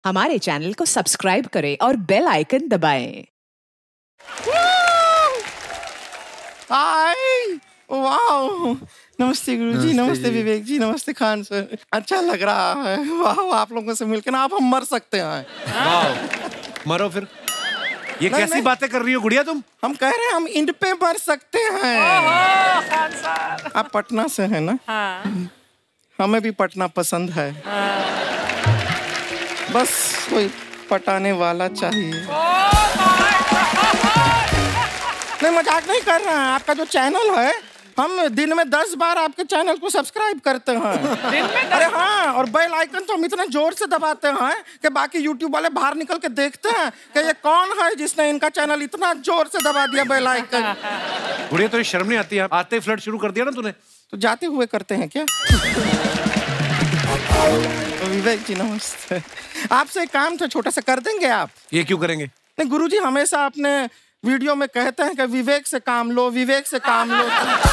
हमारे चैनल को सब्सक्राइब करें और बेल आइकन दबाएं। हाय, वाओ, नमस्ते गुरुजी, नमस्ते विवेक जी, नमस्ते खान सर। अच्छा लग रहा है। वाह, आप लोगों से मिलकर ना अब हम मर सकते हैं। वाह, मरो फिर। ये कैसी बातें कर रही हो गुड़िया तुम? हम कह रहे हैं हम इंड पे मर सकते हैं। खान सर, आप पटना से हैं ना? हाँ। हमें भी पटना पसंद है। बस कोई पटाने वाला चाहिए। नहीं, मजाक नहीं कर रहे हैं। आपका जो चैनल है, हम दिन में 10 बार आपके चैनल को सब्सक्राइब करते हैं। दिन में अरे हाँ, और बेल आइकन तो हम इतना जोर से दबाते हैं कि बाकी यूट्यूब वाले बाहर निकल के देखते हैं कि ये कौन है जिसने इनका चैनल इतना जोर से दबा दिया बेल आइकन। गुड़िया तो ये शर्म नहीं आती है? आते ही फ्लर्ट शुरू कर दिया ना तूने। तो जाते हुए करते हैं क्या? विवेक जी नमस्ते। आपसे एक काम था छोटा सा, कर देंगे आप? ये क्यों करेंगे? नहीं गुरुजी, हमेशा अपने वीडियो में कहते हैं कि विवेक से काम लो, विवेक से काम लो।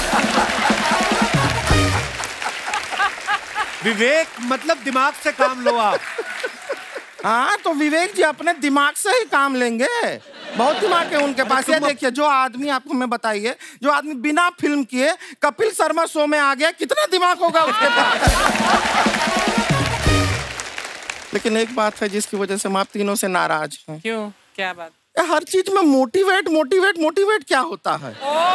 विवेक मतलब दिमाग से काम लो आप। हाँ, तो विवेक जी अपने दिमाग से ही काम लेंगे। बहुत दिमाग है उनके पास। ये देखिए, जो आदमी, आप हमें बताइए, जो आदमी बिना फिल्म किए कपिल शर्मा शो में आ गया, कितना दिमाग होगा उसके पास। लेकिन एक बात है जिसकी वजह से हम आप तीनों से नाराज हैं। क्यों? क्या बात? हर चीज में मोटिवेट मोटिवेट मोटिवेट क्या होता है?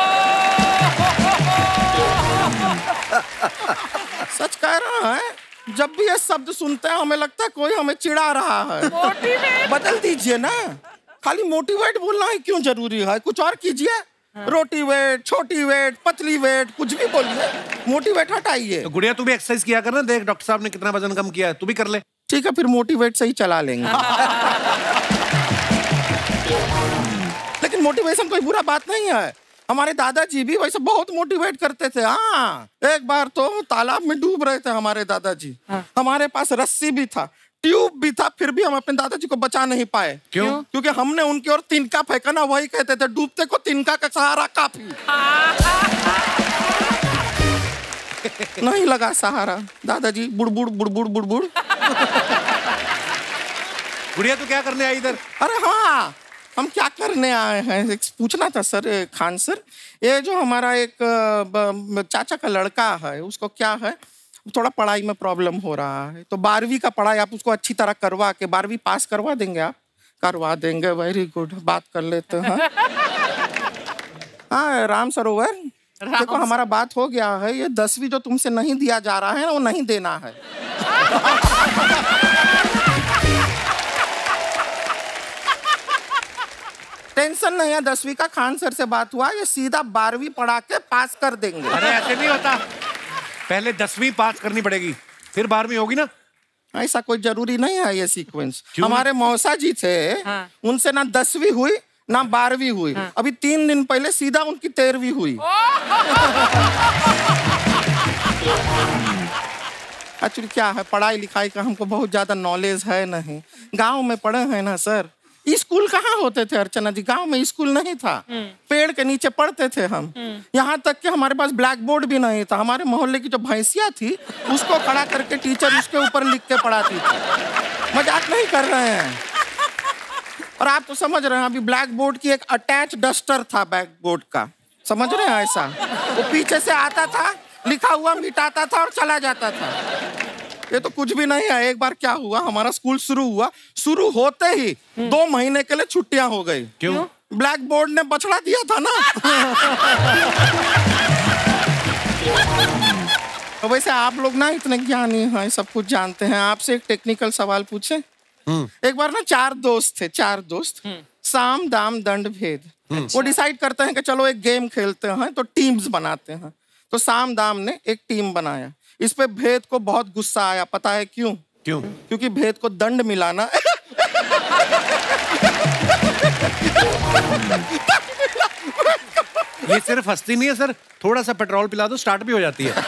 सच कह रहा है, जब भी ये शब्द सुनते हैं हमें लगता है कोई हमें चिढ़ा रहा है। मोटिवेट बदल दीजिए ना। खाली मोटिवेट बोलना ही क्यों जरूरी है? कुछ और कीजिए। रोटी वेट, छोटी वेट, पतली वेट, कुछ भी बोलिए, मोटिवेट हटाइए। तो गुड़िया तू भी एक्सरसाइज किया कर ना। देख डॉक्टर साहब ने कितना वजन कम किया है, तू भी कर ले। ठीक है, फिर मोटिवेट से ही चला लेंगे। लेकिन मोटिवेशन कोई बुरा बात नहीं है। हमारे दादाजी भी वैसे बहुत मोटिवेट करते थे। हाँ, एक बार तो तालाब में डूब रहे थे हमारे दादाजी। हमारे पास रस्सी भी था, ट्यूब भी था, फिर भी हम अपने दादाजी को बचा नहीं पाए। क्यों? क्योंकि हमने उनकी ओर तिनका फेंका ना, वही कहते थे डूबते को तिनका का सहारा काफी। नहीं लगा सहारा, दादाजी बुड़बुड़ बुड़बुड़ बुड़बुड़। गुड़िया तू क्या करने आई इधर? अरे हाँ, हम क्या करने आए हैं एक पूछना था सर। खान सर, ये जो हमारा एक चाचा का लड़का है, उसको क्या है, थोड़ा पढ़ाई में प्रॉब्लम हो रहा है। तो 12वीं का पढ़ाई आप उसको अच्छी तरह करवा के 12वीं पास करवा देंगे आप? करवा देंगे, वेरी गुड, बात कर लेते हैं। हाँ राम सरोवर, देखो हमारा बात हो गया है। ये 10वीं जो तुमसे नहीं दिया जा रहा है ना, वो नहीं देना है। टेंशन नहीं है, 10वीं का खान सर से बात हुआ, ये सीधा 12वीं पढ़ा के पास कर देंगे। अरे ऐसे नहीं होता, पहले 10वीं पास करनी पड़ेगी, फिर 12वीं होगी ना। ऐसा कोई जरूरी नहीं है ये सीक्वेंस। हमारे मौसा जी थे, उनसे ना 10वीं हुई ना 12वीं हुई। अभी 3 दिन पहले सीधा उनकी 13वीं हुई। एक्चुअली क्या है, पढ़ाई लिखाई का हमको बहुत ज्यादा नॉलेज है नहीं। गांव में पढ़े हैं ना सर। स्कूल कहाँ होते थे अर्चना जी? गांव में स्कूल नहीं था, पेड़ के नीचे पढ़ते थे हम। यहाँ तक कि हमारे पास ब्लैक बोर्ड भी नहीं था। हमारे मोहल्ले की जो भैंसिया थी, उसको खड़ा करके टीचर उसके ऊपर लिख के पढ़ाती थी। मजाक नहीं कर रहे हैं। और आप तो समझ रहे हैं, अभी ब्लैक बोर्ड की एक अटैच डस्टर था बैक बोर्ड का, समझ रहे हैं? ऐसा वो पीछे से आता था, लिखा हुआ मिटाता था और चला जाता था। ये तो कुछ भी नहीं है। एक बार क्या हुआ, हमारा स्कूल शुरू हुआ, शुरू होते ही 2 महीने के लिए छुट्टियां हो गई। क्यों? ब्लैक बोर्ड ने बछड़ा दिया था ना। तो वैसे आप लोग ना इतने ज्ञानी हैं, सब कुछ जानते हैं। आपसे एक टेक्निकल सवाल पूछे। एक बार ना 4 दोस्त थे, 4 दोस्त, साम दाम दंड भेद। वो डिसाइड करते हैं कि चलो एक गेम खेलते हैं, तो टीम्स बनाते हैं। तो साम दाम ने एक टीम बनाया। इस पे भेद को बहुत गुस्सा आया। पता है क्यों? क्यों? क्योंकि भेद को दंड मिलाना। ये सिर्फ हंसती नहीं है सर, थोड़ा सा पेट्रोल पिला दो, स्टार्ट भी हो जाती है।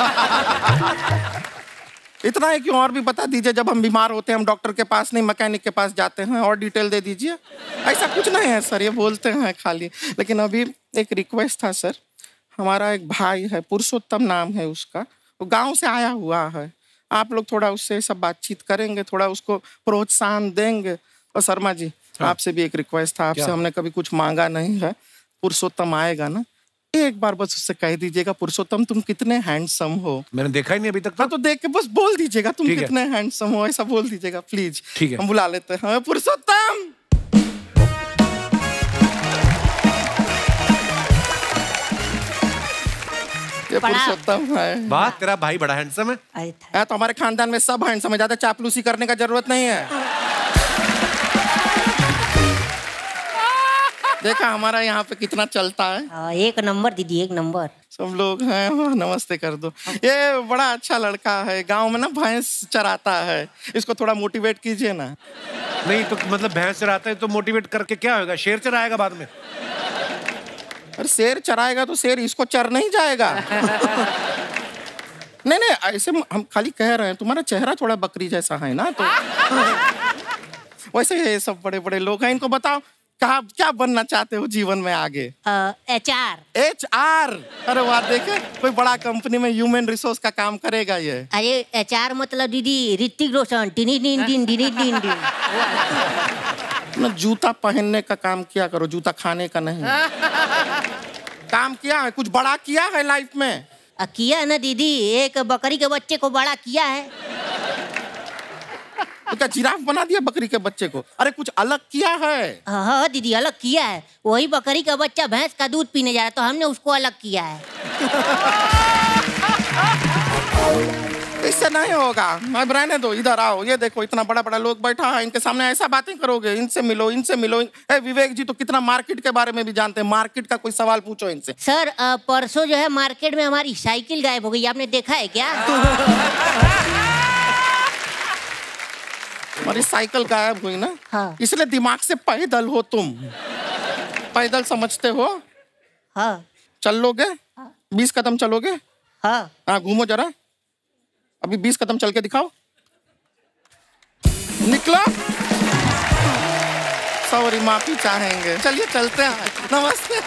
इतना है, क्यों और भी बता दीजिए। जब हम बीमार होते हैं हम डॉक्टर के पास नहीं, मैकेनिक के पास जाते हैं। और डिटेल दे दीजिए। ऐसा कुछ नहीं है सर, ये बोलते हैं खाली। लेकिन अभी एक रिक्वेस्ट था सर। हमारा एक भाई है, पुरुषोत्तम नाम है उसका, वो गांव से आया हुआ है। आप लोग थोड़ा उससे सब बातचीत करेंगे, थोड़ा उसको प्रोत्साहन देंगे। और शर्मा जी, आपसे भी एक रिक्वेस्ट था, आपसे हमने कभी कुछ मांगा नहीं है। पुरुषोत्तम आएगा ना, एक बार बस उससे कह दीजिएगा, पुरुषोत्तम तुम कितने हैंडसम हो। मैंने देखा ही नहीं अभी तक। हाँ तो देख के बस बोल दीजिएगा तुम ठीक है। कितने हैंडसम हो, ऐसा बोल दीजिएगा प्लीज। ठीक है। हम बुला लेते हैं पुरुषोत्तम। ये पुरुषोत्तम है। वाह, तेरा भाई बड़ा हैंडसम है। तो हमारे खानदान में सब हैंडसम है, ज्यादा चापलूसी करने का जरूरत नहीं है। देखा हमारा यहाँ पे कितना चलता है। एक नंबर दीदी, एक नंबर। सब लोग हैं, नमस्ते कर दो। ये बड़ा अच्छा लड़का है, गांव में ना भैंस चराता है, इसको थोड़ा मोटिवेट कीजिए ना। नहीं तो मतलब भैंस चराता है तो मोटिवेट करके क्या होगा? शेर चराएगा बाद में। अरे शेर चराएगा तो शेर इसको चर नहीं जाएगा। नहीं नहीं, ऐसे हम खाली कह रहे हैं, तुम्हारा चेहरा थोड़ा बकरी जैसा है ना, तो वैसे ये सब बड़े बड़े लोग हैं। इनको बताओ कहा क्या बनना चाहते हो जीवन में आगे? HR। HR? अरे वाह, देखे कोई बड़ा कंपनी में ह्यूमन रिसोर्स का काम करेगा ये। अरे HR मतलब दीदी Hrithik Roshan. Tiny tin tin tiny tin tin. ना जूता पहनने का काम किया करो, जूता खाने का नहीं। काम किया है, कुछ बड़ा किया है लाइफ में? किया है ना दीदी, एक बकरी के बच्चे को बड़ा किया है। तो क्या जिराफ बना दिया बकरी के बच्चे को? अरे कुछ अलग किया है। हाँ दीदी, अलग किया है। वही बकरी का बच्चा भैंस का दूध पीने जा रहा तो हमने उसको अलग किया है। इससे नहीं होगा, मैं रहने दो, इधर आओ। ये देखो इतना बड़ा बड़ा लोग बैठा है, इनके सामने ऐसा बातें करोगे? इनसे मिलो, इनसे मिलो। विवेक जी तो कितना मार्केट के बारे में भी जानते हैं, मार्केट का कोई सवाल पूछो इनसे। सर परसों जो है मार्केट में हमारी साइकिल गायब हो गई, आपने देखा है क्या? हमारी साइकिल गायब हुई ना? हाँ। इसलिए दिमाग से पैदल हो तुम। पैदल समझते हो? हाँ। चलोगे? 20 कदम चलोगे? हाँ। हाँ, घूमो जरा, अभी 20 कदम चल के दिखाओ। निकलो। सॉरी, माफी चाहेंगे। चलिए चलते हैं, नमस्ते।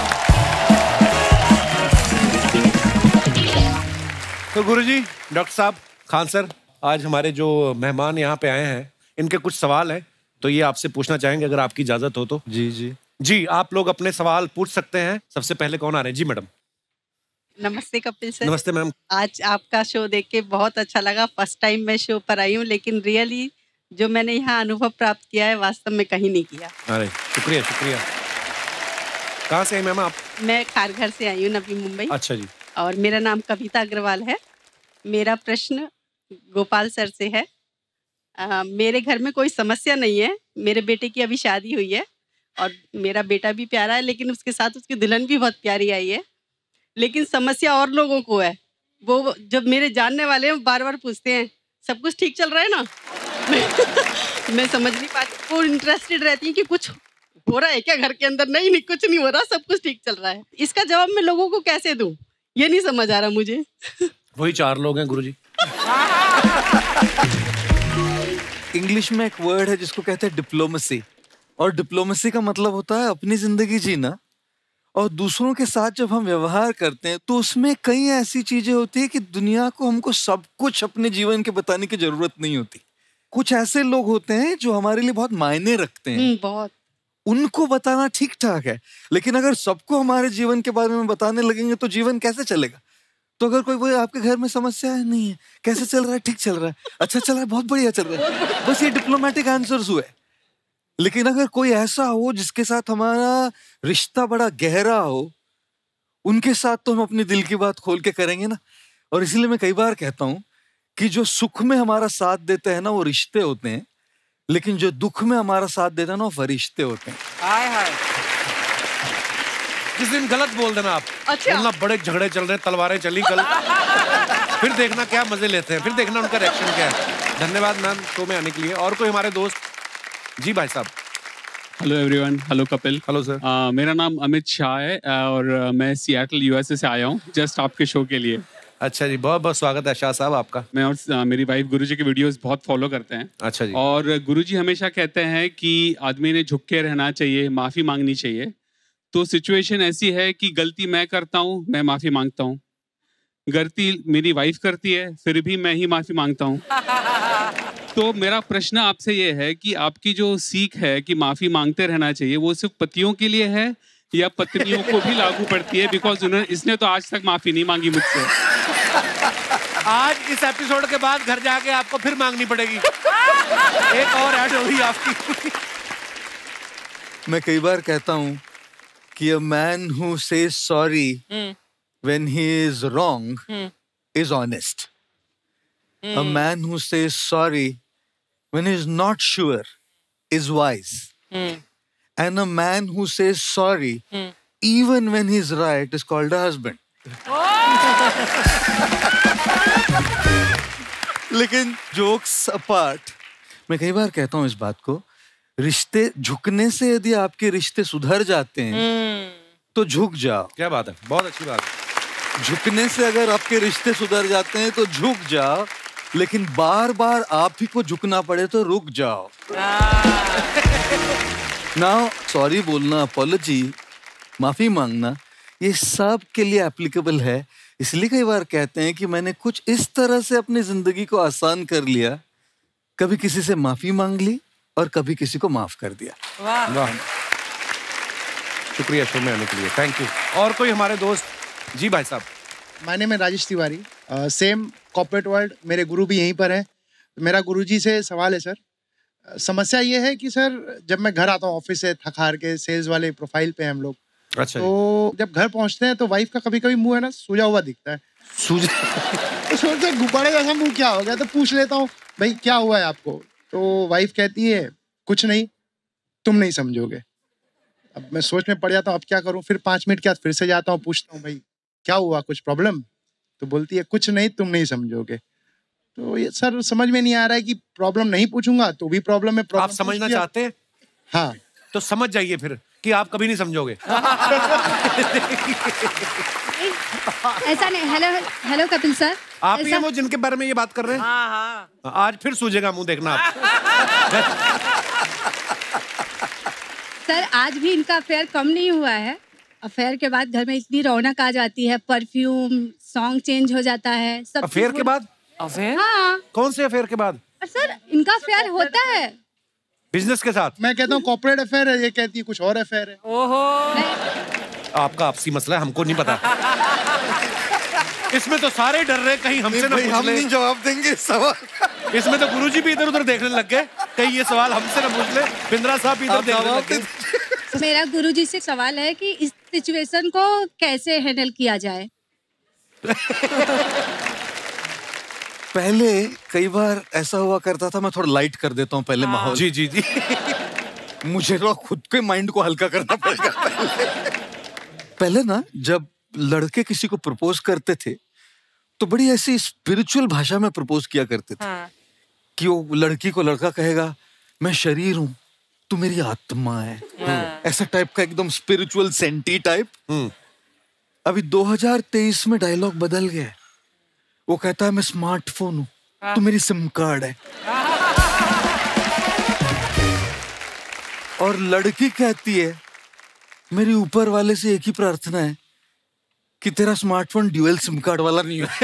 तो गुरुजी, डॉक्टर साहब, खान सर, आज हमारे जो मेहमान यहाँ पे आए हैं, इनके कुछ सवाल हैं, तो ये आपसे पूछना चाहेंगे अगर आपकी इजाजत हो तो। जी जी जी, आप लोग अपने सवाल पूछ सकते हैं। सबसे पहले कौन आ रहे हैं? जी मैडम। नमस्ते कपिल सर। नमस्ते मैम। आज आपका शो देख के बहुत अच्छा लगा। फर्स्ट टाइम मैं शो पर आई हूँ, लेकिन रियली जो मैंने यहाँ अनुभव प्राप्त किया है वास्तव में कहीं नहीं किया। अरे शुक्रिया शुक्रिया। कहाँ से हैं मैम आप? मैं खारघर से आई हूँ, नवी मुंबई। अच्छा जी। और मेरा नाम कविता अग्रवाल है। मेरा प्रश्न गोपाल सर से है। मेरे घर में कोई समस्या नहीं है। मेरे बेटे की अभी शादी हुई है और मेरा बेटा भी प्यारा है, लेकिन उसके साथ उसकी दुल्हन भी बहुत प्यारी आई है। लेकिन समस्या और लोगों को है। वो जब मेरे जानने वाले हैं बार बार पूछते हैं सब कुछ ठीक चल रहा है ना? मैं समझ नहीं पाती। वो इंटरेस्टेड रहती है कि कुछ हो रहा है क्या घर के अंदर? नहीं नहीं, कुछ नहीं हो रहा, सब कुछ ठीक चल रहा है। इसका जवाब मैं लोगों को कैसे दूं, ये नहीं समझ आ रहा मुझे। वही 4 लोग हैं गुरुजी। इंग्लिश में एक वर्ड है जिसको कहते हैं डिप्लोमेसी, और डिप्लोमेसी का मतलब होता है अपनी जिंदगी जीना। और दूसरों के साथ जब हम व्यवहार करते हैं तो उसमें कई ऐसी चीजें होती है कि दुनिया को हमको सब कुछ अपने जीवन के बताने की जरूरत नहीं होती। कुछ ऐसे लोग होते हैं जो हमारे लिए बहुत मायने रखते हैं, बहुत। उनको बताना ठीक ठाक है, लेकिन अगर सबको हमारे जीवन के बारे में बताने लगेंगे तो जीवन कैसे चलेगा? तो अगर कोई आपके घर में समस्या है, नहीं है, कैसे चल रहा है? ठीक चल रहा है, अच्छा चल रहा है, बहुत बढ़िया चल रहा है, बस ये डिप्लोमेटिक आंसर्स हुए। लेकिन अगर कोई ऐसा हो जिसके साथ हमारा रिश्ता बड़ा गहरा हो, उनके साथ तो हम अपने दिल की बात खोल के करेंगे ना। और इसलिए मैं कई बार कहता हूं कि जो सुख में हमारा साथ देते हैं ना वो रिश्ते होते हैं, लेकिन जो दुख में हमारा साथ देता है ना वो फरिश्ते होते हैं। हाय हाय। किस दिन गलत बोल देना आप। अच्छा। बोलना बड़े झगड़े चल रहे, तलवारें चली कल। फिर देखना क्या मजे लेते हैं, फिर देखना उनका रिएक्शन क्या है। धन्यवाद मैम शो में आने के लिए। और कोई हमारे दोस्त? जी भाई साहब। Hello everyone. Hello Kapil. Hello sir. मेरा नाम अमित शाह है और मैं सिएटल यूएसए से आया हूँ जस्ट आपके शो के लिए। अच्छा जी, बहुत बहुत स्वागत है शाह साहब आपका। मैं और मेरी वाइफ गुरुजी के वीडियोस बहुत फॉलो करते हैं। अच्छा जी। और गुरुजी हमेशा कहते हैं कि आदमी ने झुक के रहना चाहिए, माफ़ी मांगनी चाहिए। तो सिचुएशन ऐसी है कि गलती मैं करता हूँ, मैं माफ़ी मांगता हूँ। गलती मेरी वाइफ करती है, फिर भी मैं ही माफी मांगता हूँ। तो मेरा प्रश्न आपसे ये है कि आपकी जो सीख है कि माफी मांगते रहना चाहिए, वो सिर्फ पतियों के लिए है या पत्नियों को भी लागू पड़ती है? बिकॉज इसने तो आज तक माफी नहीं मांगी मुझसे। आज इस एपिसोड के बाद घर जाके आपको फिर मांगनी पड़ेगी। एक और ऐड होगी आपकी। मैं कई बार कहता हूँ कि a man who says sorry when he is wrong is honest. A man who says sorry when he is not sure is wise. And a man who says sorry even when he is right is called a husband. लेकिन jokes apart, मैं कई बार कहता हूँ इस बात को, रिश्ते झुकने से यदि आपके रिश्ते सुधर जाते हैं तो झुक जाओ। क्या बात है, बहुत अच्छी बात है। झुकने से अगर आपके रिश्ते सुधर जाते हैं तो झुक जाओ, लेकिन बार बार आप ही को झुकना पड़े तो रुक जाओ। नाउ सॉरी बोलना, अपॉलजी, माफी मांगना, ये सब के लिए एप्लीकेबल है। इसलिए कई बार कहते हैं कि मैंने कुछ इस तरह से अपनी जिंदगी को आसान कर लिया, कभी किसी से माफी मांग ली और कभी किसी को माफ कर दिया। वाह, शुक्रिया शो में आने के लिए, थैंक यू। और कोई हमारे दोस्त? जी भाई साहब। माय नेम है Rajesh Tiwari, same corporate world, मेरे गुरु भी यहीं पर हैं। मेरा गुरुजी से सवाल है सर, समस्या ये है कि सर जब मैं घर आता हूँ ऑफिस से थक हार के, सेल्स वाले प्रोफाइल पे हम लोग, अच्छा, तो जब घर पहुँचते हैं तो वाइफ का कभी कभी मुंह है ना सूजा हुआ दिखता है। तो सोचते हैं गुब्बारे जैसा मुंह क्या हो गया, तो पूछ लेता हूँ भाई क्या हुआ है आपको, तो वाइफ कहती है कुछ नहीं, तुम नहीं समझोगे। अब मैं सोच में पड़ जाता हूँ अब क्या करूँ। फिर 5 मिनट के बाद फिर से जाता हूँ, पूछता हूँ भाई क्या हुआ, कुछ प्रॉब्लम? तो बोलती है कुछ नहीं, तुम नहीं समझोगे। तो ये सर समझ में नहीं आ रहा है कि प्रॉब्लम नहीं पूछूंगा तो भी प्रॉब्म है। आप समझना चाहते हैं? हाँ, तो समझ जाइए फिर कि आप कभी नहीं समझोगे। ऐसा नहीं। हेलो हेलो कपिल सर, आप ही हैं वो जिनके बारे में ये बात कर रहे हैं? हाँ हाँ। आज फिर सूझेगा मुंह, देखना आप। सर आज भी इनका अफेयर कम नहीं हुआ है। अफेयर के बाद घर में इतनी रौनक आ जाती है, परफ्यूम, सॉन्ग चेंज हो जाता है, सब। अफेयर के बाद? अफेयर? हाँ। कौन से अफेयर के बाद? सर इनका अफेयर होता है बिजनेस के साथ। मैं कहता हूँ कॉर्पोरेट अफेयर है, ये कहती है कुछ और अफेयर है। ओहो, आपका आपसी मसला है, हमको नहीं पता। इसमें तो सारे डर रहे कहीं हमसे ना पूछ ले। हम नहीं जवाब देंगे इस सवाल। इसमें तो गुरुजी भी इधर उधर देखने लग गए, कहीं ये सवाल हमसे ना पूछ ले। बिंद्रा साहब भी इधर देखने लग गए। मेरा गुरुजी से सवाल है कि इस सिचुएशन को कैसे हैंडल किया जाए। पहले कई बार ऐसा हुआ करता था, मैं थोड़ा लाइट कर देता हूँ पहले माहौल। जी जी जी। मुझे तो खुद के माइंड को हल्का करना पड़ेगा पहले ना, जब लड़के किसी को प्रपोज करते थे तो बड़ी ऐसी स्पिरिचुअल भाषा में प्रपोज किया करते थे। कि वो लड़की को लड़का कहेगा मैं शरीर हूँ, तू मेरी आत्मा है, ऐसा टाइप का एकदम स्पिरिचुअल सेंटी टाइप। अभी 2023 में डायलॉग बदल गया, वो कहता है मैं स्मार्टफोन हूँ, तू मेरी सिम कार्ड है। और लड़की कहती है मेरी ऊपर वाले से एक ही प्रार्थना है कि तेरा स्मार्टफोन ड्यूअल सिम कार्ड वाला नहीं है।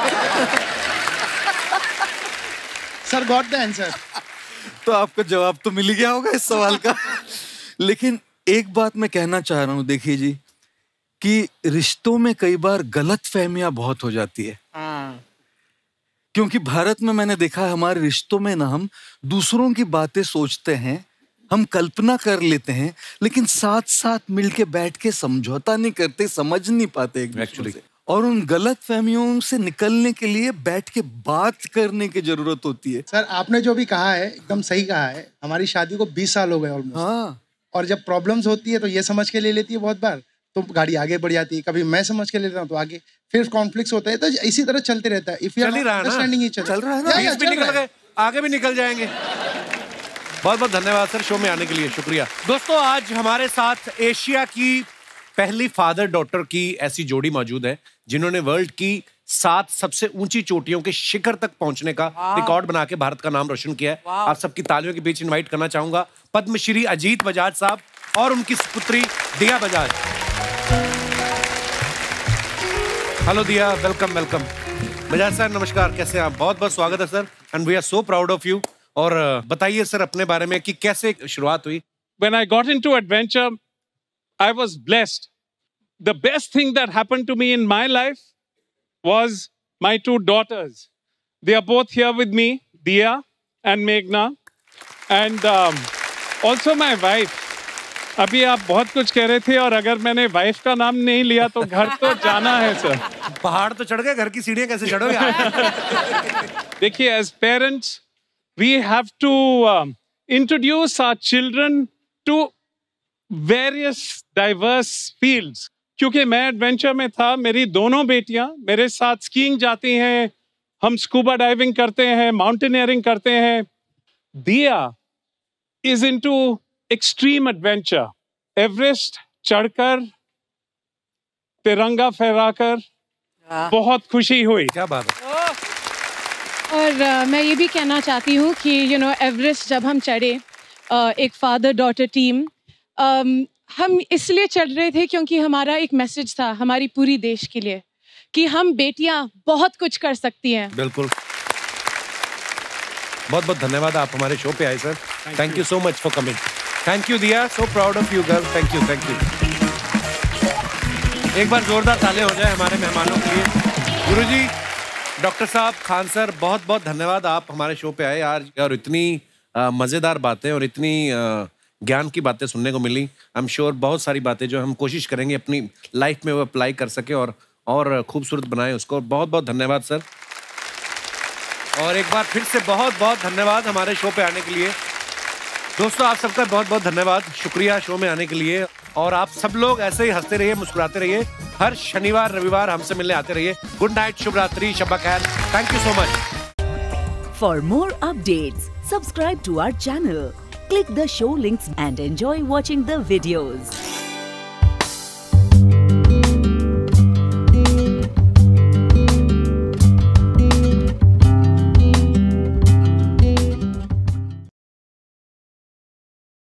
Sir got the answer. तो आपको जवाब तो मिल गया होगा इस सवाल का। लेकिन एक बात मैं कहना चाह रहा हूं, देखिए जी, कि रिश्तों में कई बार गलतफहमियां बहुत हो जाती है। क्योंकि भारत में मैंने देखा है हमारे रिश्तों में ना हम दूसरों की बातें सोचते हैं, हम कल्पना कर लेते हैं, लेकिन साथ साथ मिलके बैठ के समझौता नहीं करते, समझ नहीं पाते एक दूसरे से। और उन गलत फहमियों से निकलने के लिए बैठ के बात करने की जरूरत होती है। सर आपने जो भी कहा है एकदम सही कहा है। हमारी शादी को 20 साल हो गए ऑलमोस्ट। हाँ। और जब प्रॉब्लम्स होती है तो ये समझ के ले लेती है बहुत बार, तो गाड़ी आगे बढ़ जाती है। कभी मैं समझ के ले लेता हूँ तो आगे, फिर कॉन्फ्लिक्ट्स होते हैं, तो इसी तरह चलते रहता है। चल ही रहा है ना, चल रहा है ना, बीच भी निकल गए, आगे भी निकल जाएंगे। बहुत बहुत धन्यवाद सर शो में आने के लिए, शुक्रिया। दोस्तों आज हमारे साथ एशिया की पहली फादर डॉटर की ऐसी जोड़ी मौजूद है जिन्होंने वर्ल्ड की 7 सबसे ऊंची चोटियों के शिखर तक पहुंचने का रिकॉर्ड बना के भारत का नाम रोशन किया है। आप सबकी तालियों के बीच इनवाइट करना चाहूंगा पद्मश्री अजीत बजाज साहब और उनकी पुत्री Diya Bajaj. Hello Diya, welcome welcome. मिजाज सर नमस्कार, कैसे हैं आप? बहुत बहुत स्वागत है sir, and we are so proud of you. और बताइए सर अपने बारे में कि कैसे शुरुआत हुई। When I got into adventure, I was blessed. The best thing that happened to me in my life was my 2 daughters. They are both here with me, Dia and Meghna. And also my wife. अभी आप बहुत कुछ कह रहे थे और अगर मैंने वाइफ का नाम नहीं लिया तो घर तो जाना है सर। पहाड़ तो चढ़ गए, घर की सीढ़ियां कैसे चढ़ोगे? देखिए, as parents, we have to introduce our children to various diverse fields. क्योंकि मैं एडवेंचर में था, मेरी दोनों बेटियां मेरे साथ स्कीइंग जाती हैं, हम स्कूबा डाइविंग करते हैं, माउंटेनियरिंग करते हैं। दिया is into extreme adventure. Everest चढ़कर, तिरंगा फहराकर बहुत खुशी हुई। क्या बात है। और मैं ये भी कहना चाहती हूँ कि एवरेस्ट जब हम चढ़े, एक फादर डॉटर टीम, हम इसलिए चढ़ रहे थे क्योंकि हमारा एक मैसेज था हमारी पूरी देश के लिए कि हम बेटियां बहुत कुछ कर सकती हैं। बिल्कुल। बहुत बहुत धन्यवाद, आप हमारे शो पे आए sir. Thank you so much for coming. Thank you Diya, so proud of you girl. Thank you, thank you. एक बार जोरदार ताले हो जाए हमारे मेहमानों के लिए। गुरुजी, डॉक्टर साहब, खान सर, बहुत बहुत धन्यवाद, आप हमारे शो पे आए आज और इतनी मज़ेदार बातें और इतनी ज्ञान की बातें सुनने को मिली। आई एम श्योर बहुत सारी बातें जो हम कोशिश करेंगे अपनी लाइफ में वो अप्लाई कर सके और खूबसूरत बनाए उसको। बहुत बहुत धन्यवाद सर। और एक बार फिर से बहुत बहुत धन्यवाद हमारे शो पे आने के लिए। दोस्तों, आप सबका बहुत बहुत धन्यवाद, शुक्रिया शो में आने के लिए। और आप सब लोग ऐसे ही हंसते रहिए, मुस्कुराते रहिए। हर शनिवार रविवार हमसे मिलने आते रहिए। गुड नाइट, शुभ रात्रि, शब्बा खैर। Thank you so much. For more updates, subscribe to our channel, click the show links and enjoy watching the videos.